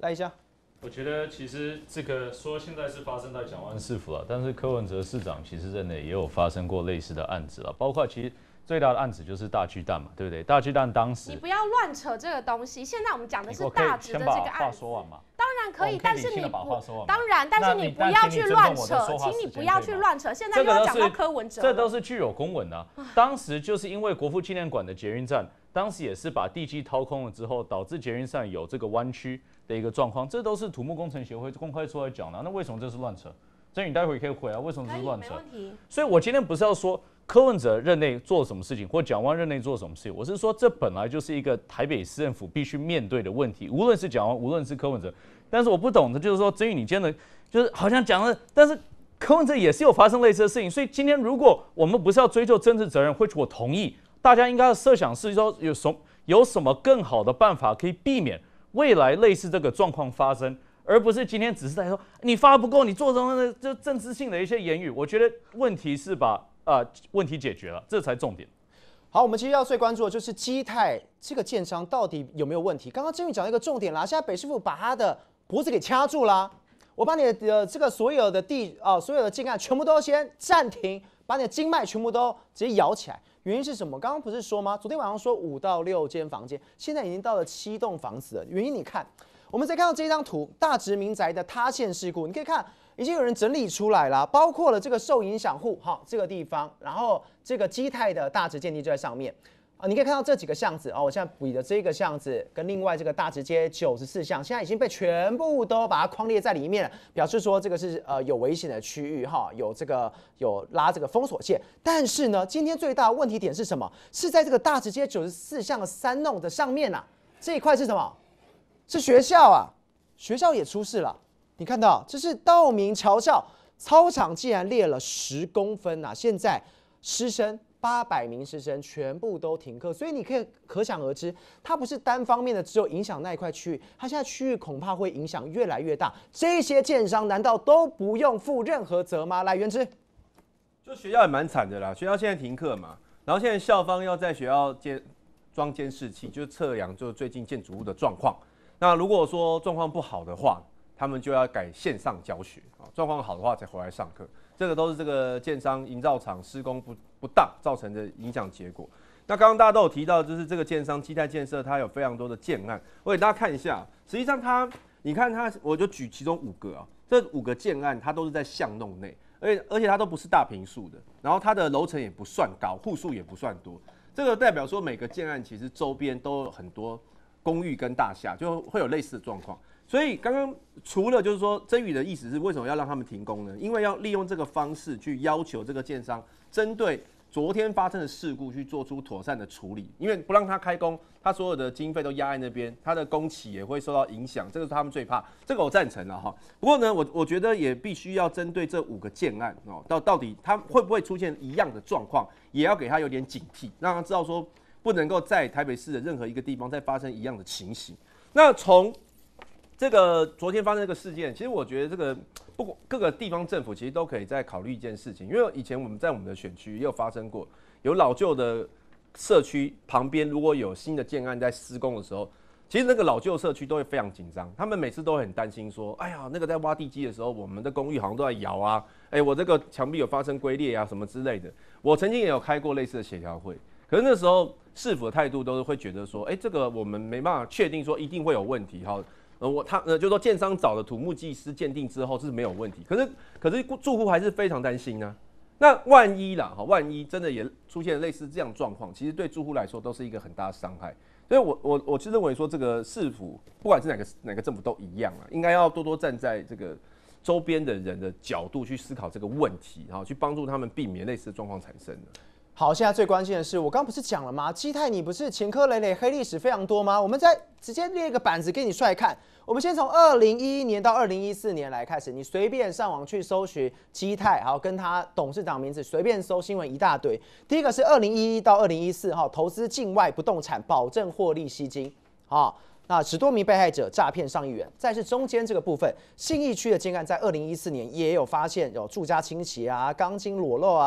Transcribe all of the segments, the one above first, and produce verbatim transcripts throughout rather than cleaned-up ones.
来一下。 我觉得其实这个说现在是发生在蒋万市府了，但是柯文哲市长其实任内也有发生过类似的案子了，包括其实最大的案子就是大巨蛋嘛，对不对？大巨蛋当时你不要乱扯这个东西，现在我们讲的是大直的这个案子。 话说完嘛。 当然可以，但是你不当然，但是你不要去乱扯，请你不要去乱扯。现在又要讲到柯文哲， 这都是具有公文的、啊。当时就是因为国父纪念馆的捷运站，当时也是把地基掏空了之后，导致捷运站有这个弯曲的一个状况，这都是土木工程协会公开出来讲的、啊。那为什么这是乱扯？这你待会可以回啊，为什么这是乱扯？所以我今天不是要说柯文哲任内做什么事情，或蒋万任内做什么事情，我是说这本来就是一个台北市政府必须面对的问题，无论是蒋万，无论是柯文哲。但是我不懂的就是说，至于你今天的，就是好像讲了，但是柯文哲也是有发生类似的事情，所以今天如果我们不是要追究政治责任，或许我同意，大家应该要设想是说有什有什么更好的办法可以避免未来类似这个状况发生，而不是今天只是在说你发不够，你做什么的就政治性的一些言语。我觉得问题是把啊、呃、问题解决了，这才重点。 好，我们其实要最关注的就是基泰这个建商到底有没有问题。刚刚郑宇讲一个重点啦，现在北市府把他的脖子给掐住啦，我把你的这个所有的地啊、呃，所有的建案全部都先暂停，把你的经脉全部都直接摇起来。原因是什么？刚刚不是说吗？昨天晚上说五到六间房间，现在已经到了七栋房子了。原因你看，我们再看到这张图，大直民宅的塌陷事故，你可以看已经有人整理出来了，包括了这个受影响户，哈，这个地方，然后这个基泰的大直建地就在上面。啊，你可以看到这几个巷子哦，我现在比的这个巷子跟另外这个大直街九十四巷，现在已经被全部都把它框列在里面了，表示说这个是呃有危险的区域哈，有这个有拉这个封锁线。但是呢，今天最大的问题点是什么？是在这个大直街九十四巷的三弄的上面啊，这一块是什么？是学校啊，学校也出事了。你看到这是道明侨校操场竟然裂了十公分啊！现在师生。八百名师生全部都停课，所以你可以可想而知，它不是单方面的只有影响那一块区域，它现在区域恐怕会影响越来越大。这些建商难道都不用负任何责吗？来，元之， 就学校也蛮惨的啦，学校现在停课嘛，然后现在校方要在学校监装监视器，就是测量就最近建筑物的状况。那如果说状况不好的话，他们就要改线上教学啊，状况好的话才回来上课。这个都是这个建商营造厂施工不不当造成的影响结果。那刚刚大家都有提到，就是这个建商基泰建设，它有非常多的建案，我给大家看一下。实际上它，你看它，我就举其中五个啊，这五个建案它都是在巷弄内，而且而且它都不是大坪数的，然后它的楼层也不算高，户数也不算多。这个代表说每个建案其实周边都有很多公寓跟大厦，就会有类似的状况。所以刚刚除了就是说，曾宇的意思是为什么要让他们停工呢？因为要利用这个方式去要求这个建商针对昨天发生的事故去做出妥善的处理，因为不让他开工，他所有的经费都压在那边，他的工期也会受到影响，这个是他们最怕，这个我赞成了哈。不过呢，我我觉得也必须要针对这五个建案哦，到到底他会不会出现一样的状况，也要给他有点警惕，让他知道说不能够在台北市的任何一个地方再发生一样的情形。那从这个昨天发生这个事件，其实我觉得这个不管各个地方政府其实都可以再考虑一件事情，因为以前我们在我们的选区也有发生过，有老旧的社区旁边如果有新的建案在施工的时候，其实那个老旧社区都会非常紧张，他们每次都很担心说，哎呀，那个在挖地基的时候，我们的公寓好像都在摇啊，哎，我这个墙壁有发生龟裂啊什么之类的。我曾经也有开过类似的协调会，可是那时候市府的态度都是会觉得说，哎，这个我们没办法确定说一定会有问题哈。呃，我他呃，就说建商找了土木技师鉴定之后是没有问题，可是可是住户还是非常担心呢、啊。那万一啦，哈，万一真的也出现类似这样的状况，其实对住户来说都是一个很大的伤害。所以我我我是认为说，这个市府不管是哪个哪个政府都一样啊，应该要多多站在这个周边的人的角度去思考这个问题，然后去帮助他们避免类似的状况产生的。 好，现在最关键的是，我刚刚不是讲了吗？基泰你不是前科累累、黑历史非常多吗？我们再直接列一个板子给你出来看。我们先从二零一一年到二零一四年来开始，你随便上网去搜寻基泰，好，跟他董事长名字随便搜新闻一大堆。第一个是二零一一到二零一四，哈，投资境外不动产，保证获利吸金，好。那十多名被害者诈骗上亿元。再是中间这个部分，信义区的建案在二零一四年也有发现有住家倾斜啊、钢筋裸露啊。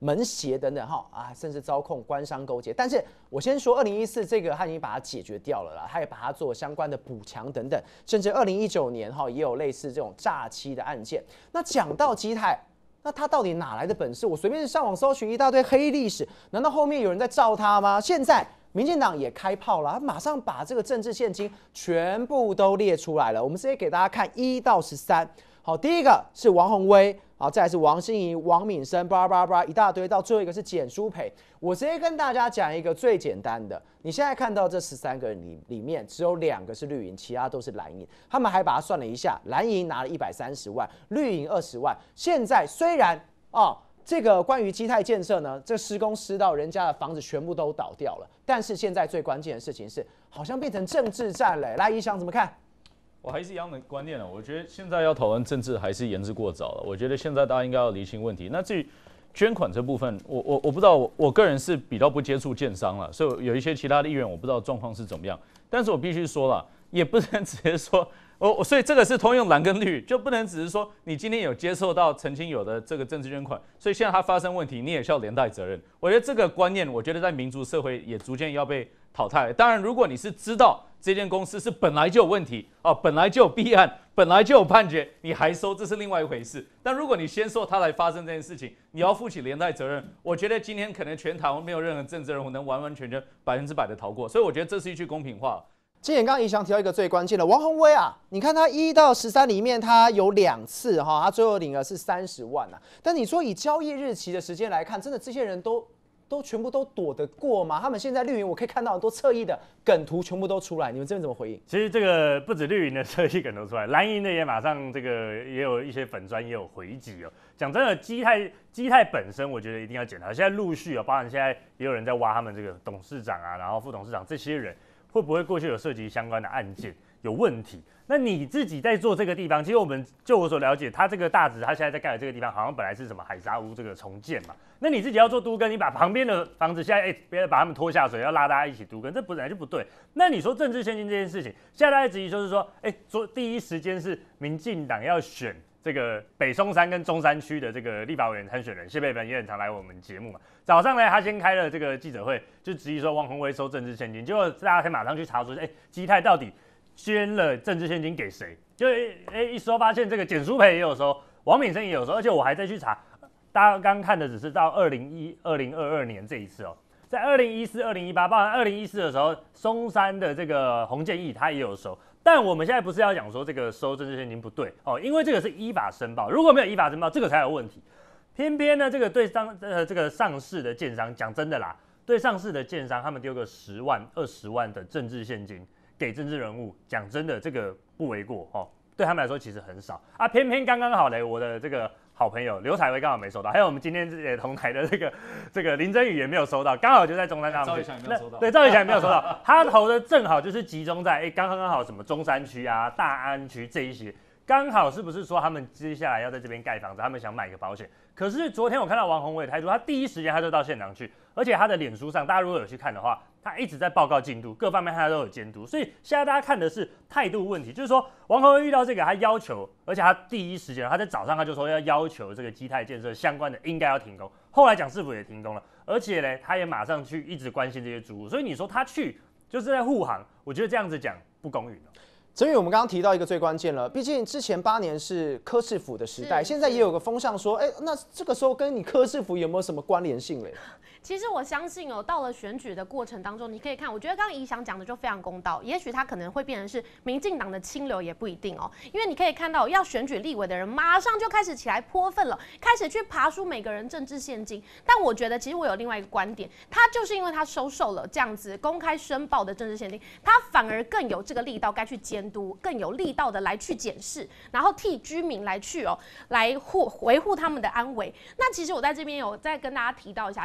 门胁等等哈啊，甚至遭控官商勾结。但是我先说，二零一四这个他已经把它解决掉了啦，他也把它做相关的补强等等，甚至二零一九年哈也有类似这种诈欺的案件。那讲到基泰，那他到底哪来的本事？我随便上网搜寻一大堆黑历史，难道后面有人在罩他吗？现在民进党也开炮了，他马上把这个政治现金全部都列出来了。我们直接给大家看一到十三。好，第一个是王宏威，好，再来是王心怡、王敏生，巴拉巴拉巴拉一大堆，到最后一个是简书培。我直接跟大家讲一个最简单的，你现在看到这十三个人里里面，只有两个是绿营，其他都是蓝营。他们还把它算了一下，蓝营拿了一百三十万，绿营二十万。现在虽然哦，这个关于基泰建设呢，这施工施到人家的房子全部都倒掉了，但是现在最关键的事情是，好像变成政治战了。来，一翔怎么看？ 我还是一样的观念了，我觉得现在要讨论政治还是言之过早了。我觉得现在大家应该要厘清问题。那至于捐款这部分，我我我不知道，我我个人是比较不接触建商了，所以有一些其他的议员我不知道状况是怎么样。但是我必须说了，也不能直接说，我所以这个是通用蓝跟绿，就不能只是说你今天有接受到曾经有的这个政治捐款，所以现在它发生问题，你也是要连带责任。我觉得这个观念，我觉得在民主社会也逐渐要被淘汰。当然，如果你是知道这间公司是本来就有问题啊，本来就有弊案，本来就有判决，你还收，这是另外一回事。但如果你先说它来发生这件事情，你要负起连带责任。我觉得今天可能全台湾没有任何政治人物能完完全全百分之百的逃过，所以我觉得这是一句公平话。 今天刚刚宜翔提到一个最关键的，王宏威啊，你看他一到十三里面，他有两次哈，他最后领额是三十万啊。但你说以交易日期的时间来看，真的这些人都都全部都躲得过吗？他们现在绿营我可以看到很多侧翼的梗图全部都出来，你们这边怎么回应？ 其实这个不止绿营的侧翼梗图出来，蓝营的也马上这个也有一些粉专也有回击哦。讲真的，基泰基泰本身我觉得一定要检讨，现在陆续哦，包含现在也有人在挖他们这个董事长啊，然后副董事长这些人。会不会过去有涉及相关的案件有问题？那你自己在做这个地方，其实我们就我所了解，他这个大直他现在在盖的这个地方，好像本来是什么海沙屋这个重建嘛。那你自己要做都更，你把旁边的房子现在哎，别、欸、把他们拖下水，要拉大家一起都更，这本来就不对。那你说政治现金这件事情，现在大家质疑就是说，哎、欸，说第一时间是民进党要选这个北松山跟中山区的这个立法委员参选人，谢佩芬也很常来我们节目嘛。早上呢，他先开了这个记者会，就质疑说王宏威收政治现金，结果大家可以马上去查说，哎、欸，基泰到底捐了政治现金给谁？就哎、欸、一收发现这个简书培也有收，王敏生也有收，而且我还在去查，大家刚看的只是到二零一二零二二年这一次哦，在二零一四、二零一八，包含二零一四的时候，松山的这个洪建义他也有收。但我们现在不是要讲说这个收政治现金不对哦，因为这个是依法申报，如果没有依法申报，这个才有问题。偏偏呢，这个对上呃这个上市的建商，讲真的啦，对上市的建商，他们丢个十万、二十万的政治现金给政治人物，讲真的，这个不为过哦。对他们来说其实很少啊，偏偏刚刚好嘞，我的这个好朋友刘彩薇刚好没收到，还有我们今天也同台的这个这个林真宇也没有收到，刚好就在中山大赵一翔也没有收到， 对，赵一翔也没有收到，他投的正好就是集中在哎刚刚好什么中山区啊、大安区这一些。刚好是不是说他们接下来要在这边盖房子，他们想买个保险？可是昨天我看到王宏威的态度，他第一时间他就到现场去，而且他的脸书上，大家如果有去看的话，他一直在报告进度，各方面他都有监督。所以现在大家看的是态度问题，就是说王宏威遇到这个，他要求，而且他第一时间他在早上他就说要要求这个基泰建设相关的应该要停工，后来蒋市府也停工了，而且呢，他也马上去一直关心这些租户，所以你说他去就是在护航，我觉得这样子讲不公允。 所以我们刚刚提到一个最关键了，毕竟之前八年是柯市府的时代，现在也有个风向说，哎、欸，那这个时候跟你柯市府有没有什么关联性嘞？ 其实我相信哦，到了选举的过程当中，你可以看，我觉得刚刚宜翔讲的就非常公道，也许他可能会变成是民进党的清流，也不一定哦，因为你可以看到要选举立委的人，马上就开始起来泼粪了，开始去爬出每个人政治现金。但我觉得，其实我有另外一个观点，他就是因为他收受了这样子公开申报的政治现金，他反而更有这个力道该去监督，更有力道的来去检视，然后替居民来去哦，来护维护他们的安危。那其实我在这边有再跟大家提到一下，现在目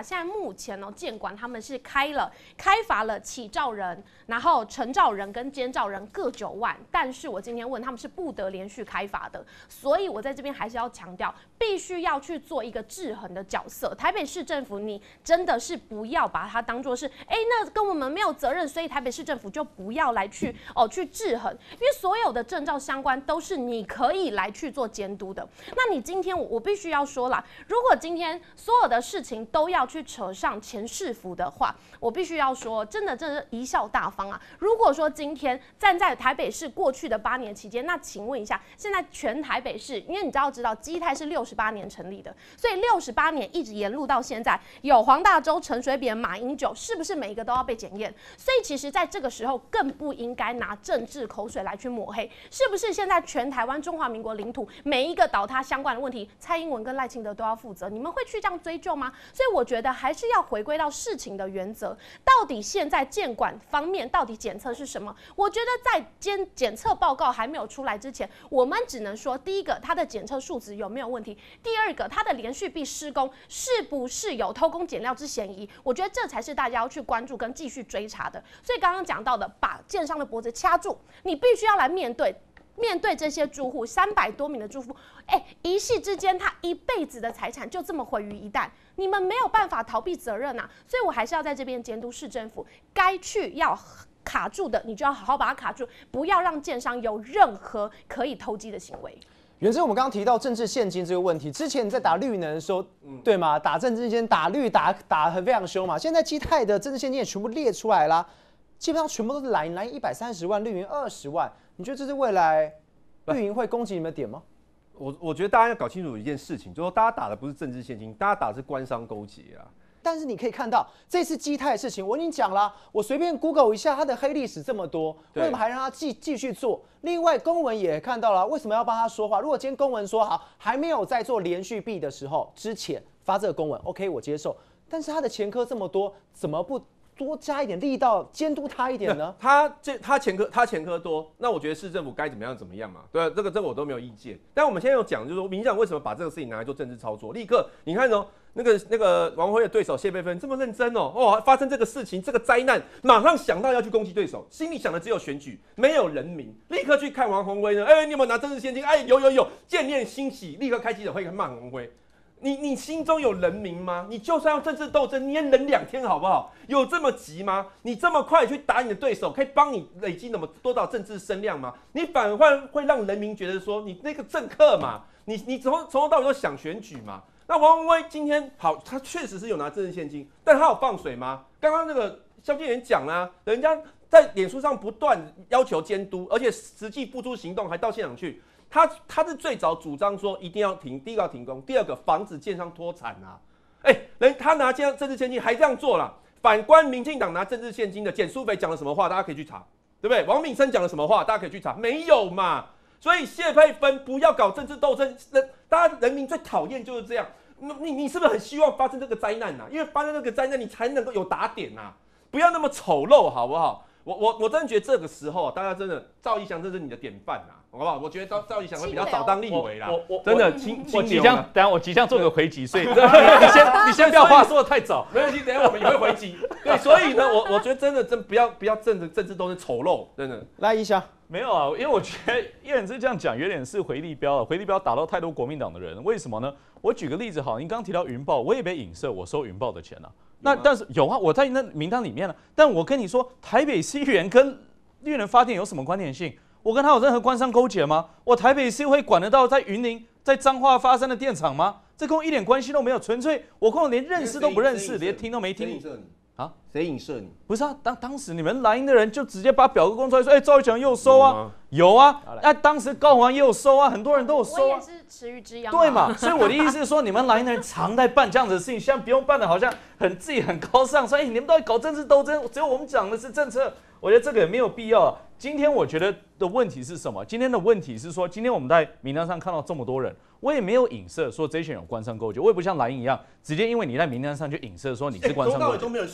午前哦，建管他们是开了开罚了起照人，然后承照人跟监照人各九万，但是我今天问他们是不得连续开罚的，所以我在这边还是要强调，必须要去做一个制衡的角色。台北市政府，你真的是不要把它当作是，哎，那跟我们没有责任，所以台北市政府就不要来去哦去制衡，因为所有的证照相关都是你可以来去做监督的。那你今天我我必须要说啦，如果今天所有的事情都要去扯上前市府的话，我必须要说，真的真的贻笑大方啊！如果说今天站在台北市过去的八年期间，那请问一下，现在全台北市，因为你知道知道基泰是六十八年成立的，所以六十八年一直沿路到现在，有黄大洲、陈水扁、马英九，是不是每一个都要被检验？所以其实在这个时候更不应该拿政治口水来去抹黑，是不是？现在全台湾中华民国领土每一个倒塌相关的问题，蔡英文跟赖清德都要负责，你们会去这样追究吗？所以我觉得还是要回归到事情的原则，到底现在监管方面到底检测是什么？我觉得在监检测报告还没有出来之前，我们只能说，第一个它的检测数值有没有问题，第二个它的连续壁施工是不是有偷工减料之嫌疑？我觉得这才是大家要去关注跟继续追查的。所以刚刚讲到的，把建商的脖子掐住，你必须要来面对。面对这些住户，三百多名的住户，哎，一夕之间，他一辈子的财产就这么毁于一旦，你们没有办法逃避责任啊！所以我还是要在这边监督市政府，该去要卡住的，你就要好好把它卡住，不要让建商有任何可以投机的行为。 元之，我们刚刚提到政治现金这个问题，之前你在打绿能的时候，嗯、对吗？打政治现金，打绿打打很非常凶嘛。现在基泰的政治现金也全部列出来啦，基本上全部都是蓝营，蓝营一百三十万，绿营二十万。你觉得这是未来绿营会攻击你们的点吗？ 我我觉得大家要搞清楚一件事情，就是说大家打的不是政治现金，大家打的是官商勾结啊。 但是你可以看到这次基泰的事情，我已经讲了，我随便 Google 一下，它的黑历史这么多，为什么还让他继继续做？另外，公文也看到了，为什么要帮他说话？如果今天公文说好，还没有在做连续币的时候之前发这个公文 ，OK， 我接受。但是他的前科这么多，怎么不多加一点力道监督他一点呢？ 他这他前科他前科多，那我觉得市政府该怎么样怎么样嘛，对、啊，这个这个我都没有意见。但我们现在有讲，就是说民进党为什么把这个事情拿来做政治操作？立刻你看哦，那个那个王辉的对手谢佩芬这么认真哦，哦发生这个事情这个灾难，马上想到要去攻击对手，心里想的只有选举，没有人民，立刻去看王宏威呢，哎、欸，你有没有拿政治现金？哎，有有有，见念欣喜，立刻开记者会骂王宏威。你你心中有人民吗？你就算要政治斗争，你也忍两天好不好？有这么急吗？你这么快去打你的对手，可以帮你累积那么多少政治声量吗？你反而会会让人民觉得说你那个政客嘛，你你从从头到尾都想选举嘛。那王宏威今天好，他确实是有拿政治现金，但他有放水吗？刚刚那个萧建元讲啦，人家在脸书上不断要求监督，而且实际付诸行动，还到现场去。他他是最早主张说一定要停，第一个要停工，第二个防止建商脱产啊。哎、欸，人他拿这样政治现金还这样做了。反观民进党拿政治现金的简书培讲了什么话，大家可以去查，对不对？王敏生讲了什么话，大家可以去查，没有嘛。所以谢佩芬不要搞政治斗争，人大家人民最讨厌就是这样。你你是不是很希望发生这个灾难啊？因为发生这个灾难，你才能够有打点啊，不要那么丑陋，好不好？我我我真的觉得这个时候，大家真的赵一翔这是你的典范啊，好不好？我觉得赵赵一翔会比较早当立委啦， 我我真的清我即将，等下我即将做个回击，所以你先你先不要话说的太早， 没关系，等下我们也会回击。对，所以呢，我我觉得真的真不要不要政治政治都是丑陋，真的。 来一下。 没有啊，因为我觉得叶远之这样讲有点是回力标了，回力标打到太多国民党的人，为什么呢？我举个例子好，你刚刚提到云豹，我也被影射，我收云豹的钱啊。那但是有啊，我在那名单里面了、啊。但我跟你说，台北市议员跟绿能发电有什么关联性？我跟他有任何官商勾结吗？我台北市会管得到在云林、在彰化发生的电厂吗？这跟我一点关系都没有，纯粹我跟我连认识都不认识，连听都没听。啊？ 谁影射你？ 不是啊，当当时你们蓝营的人就直接把表格公出来说，哎、欸，赵一翔也有收啊，有啊，那、啊、当时高虹安也有收啊，很多人都有收啊。 我也是池鱼之殃。 对嘛？所以我的意思是说，你们蓝营的人常在办这样子的事情，现在不用办的好像很自己很高尚，说哎、欸，你们都在搞政治斗争，只有我们讲的是政策。我觉得这个也没有必要、啊。今天我觉得的问题是什么？今天的问题是说，今天我们在名单上看到这么多人，我也没有影射说这些人有官商勾结，我也不像蓝营一样，直接因为你在名单上就影射说你是官商勾结。 从头到尾都没有人说你，好不好？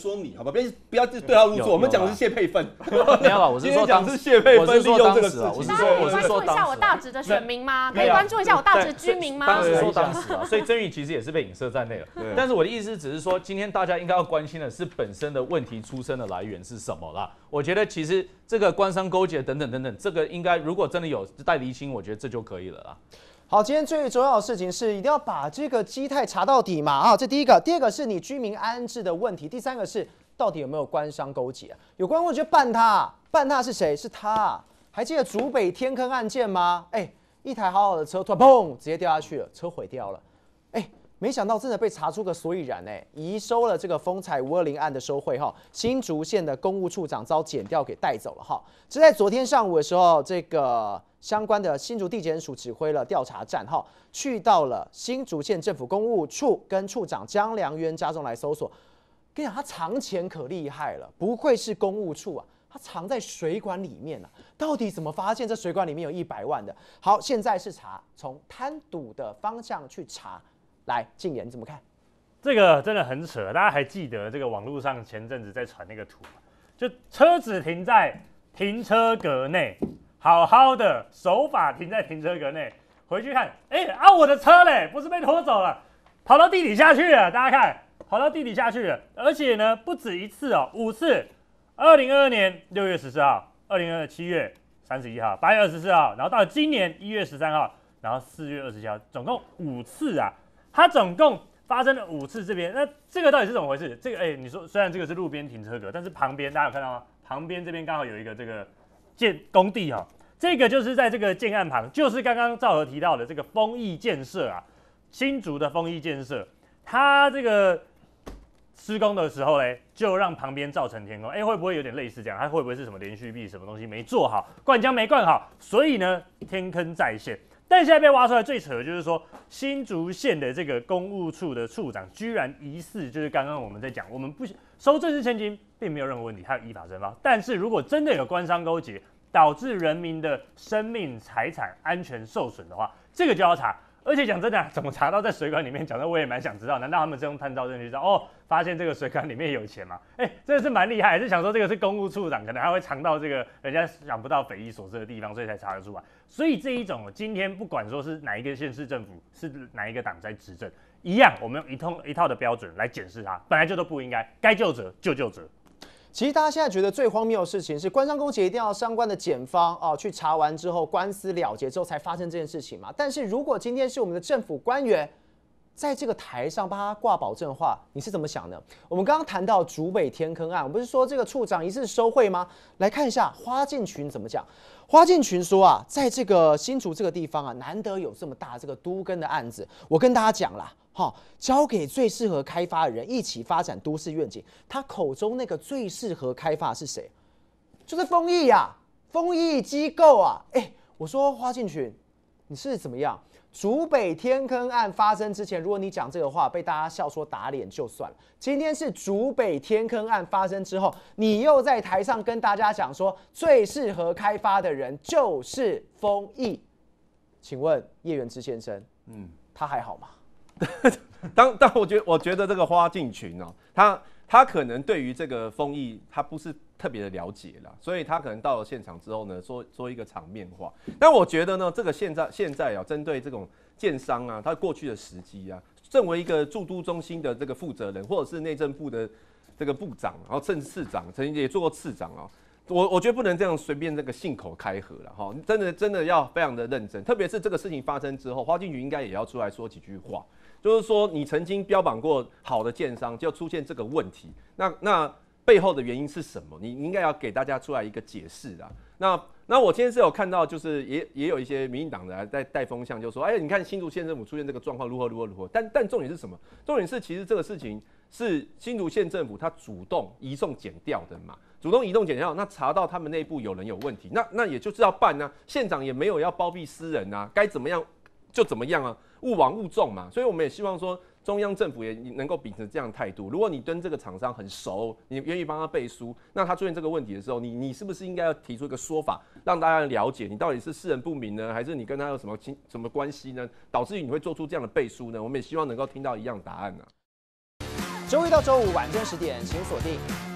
好吧？不要不要对号入座，我们讲的是谢佩芬， 没有啦，我是说讲是谢佩芬利用这个事情。 大家可以关注一下我大直的选民吗？可以关注一下我大直居民吗？ 当时说当时啊，所以争议其实也是被影射在内了。但是我的意思只是说，今天大家应该要关心的是本身的问题出生的来源是什么啦。我觉得其实这个官商勾结等等等等，这个应该如果真的有待厘清，我觉得这就可以了啦。 好，今天最重要的事情是一定要把这个基泰查到底嘛啊，这第一个，第二个是你居民安置的问题，第三个是到底有没有官商勾结、啊？有官问就办他，办他是谁？是他。还记得竹北天坑案件吗？哎、欸，一台好好的车突然砰直接掉下去了，车毁掉了。哎、欸，没想到真的被查出个所以然哎、欸，移收了这个风采五二零案的收贿哈，新竹县的公务处长遭检调给带走了哈。这在昨天上午的时候，这个。相关的新竹地检署指挥了调查站，哈，去到了新竹县政府公务处，跟处长江良渊家中来搜索。跟你讲，他藏钱可厉害了，不愧是公务处啊，他藏在水管里面啊。到底怎么发现这水管里面有一百万的？好，现在是查从贪赌的方向去查。来，静言你怎么看？ 这个真的很扯，大家还记得这个网络上前阵子在传那个图吗？就车子停在停车格内。好好的守法停在停车格内，回去看，哎、欸、啊，我的车嘞，不是被拖走了，跑到地底下去了。大家看，跑到地底下去了，而且呢，不止一次哦，五次。二零二二年六月十四号，二零二二七月三十一号，八月二十四号，然后到今年一月十三号，然后四月二十七号，总共五次啊。它总共发生了五次这边，那这个到底是怎么回事？这个哎、欸，你说虽然这个是路边停车格，但是旁边大家有看到吗？旁边这边刚好有一个这个。建工地哈、哦，这个就是在这个建案旁，就是刚刚赵和提到的这个丰益建设啊，新竹的丰益建设，它这个施工的时候嘞，就让旁边造成天空，哎，会不会有点类似这样？它会不会是什么连续壁，什么东西没做好，灌浆没灌好，所以呢天坑再现。但现在被挖出来最扯的就是说，新竹县的这个公务处的处长居然疑似，就是刚刚我们在讲，我们不收政治现金，并没有任何问题，他有依法申报。但是如果真的有官商勾结，导致人民的生命财产安全受损的话，这个就要查。而且讲真的、啊，怎么查到在水管里面？讲的我也蛮想知道，难道他们是用探照证去知道？哦，发现这个水管里面有钱吗？哎、欸，真的是蛮厉害，是想说这个是公务处长，可能还会藏到这个人家想不到匪夷所思的地方，所以才查得出来。所以这一种，今天不管说是哪一个县市政府，是哪一个党在执政，一样，我们用一通一套的标准来检视它，本来就都不应该，该究责就究责。 其实大家现在觉得最荒谬的事情是，官商勾结一定要相关的检方哦去查完之后，官司了结之后才发生这件事情嘛。但是如果今天是我们的政府官员在这个台上帮他挂保证的话，你是怎么想的？我们刚刚谈到竹北天坑案，我不是说这个处长疑似收贿吗？来看一下花敬群怎么讲。花敬群说啊，在这个新竹这个地方啊，难得有这么大这个都更的案子，我跟大家讲啦。好，交给最适合开发的人一起发展都市愿景。他口中那个最适合开发是谁？就是丰益呀，丰益机构啊。哎、欸，我说花敬群，你是怎么样？竹北天坑案发生之前，如果你讲这个话，被大家笑说打脸就算了。今天是竹北天坑案发生之后，你又在台上跟大家讲说，最适合开发的人就是丰益。请问叶元之先生，嗯，他还好吗？ 当当我觉得我觉得这个花敬群哦，他他可能对于这个丰益他不是特别的了解啦，所以他可能到了现场之后呢，说说一个场面话。但我觉得呢，这个现在现在啊，针对这种建商啊，他过去的时机啊，作为一个驻都中心的这个负责人，或者是内政部的这个部长，然后甚至市长，曾经也做过次长哦。我我觉得不能这样随便这个信口开河了哈，真的真的要非常的认真，特别是这个事情发生之后，花敬群应该也要出来说几句话。就是说，你曾经标榜过好的建商，就出现这个问题，那那背后的原因是什么？你你应该要给大家出来一个解释啊。那那我今天是有看到，就是也也有一些民进党的在带风向，就说，哎，你看新竹县政府出现这个状况如何如何如何。但但重点是什么？重点是其实这个事情是新竹县政府他主动移送检调的嘛。主动移动检调，那查到他们内部有人有问题，那那也就是要办啊。县长也没有要包庇私人啊，该怎么样就怎么样啊。勿枉勿纵嘛，所以我们也希望说中央政府也能够秉持这样的态度。如果你跟这个厂商很熟，你愿意帮他背书，那他出现这个问题的时候，你你是不是应该要提出一个说法，让大家了解你到底是识人不明呢，还是你跟他有什么什么关系呢？导致于你会做出这样的背书呢？我们也希望能够听到一样答案呢、啊。 周一到周五晚间十点，请锁定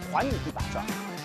还你一把抓。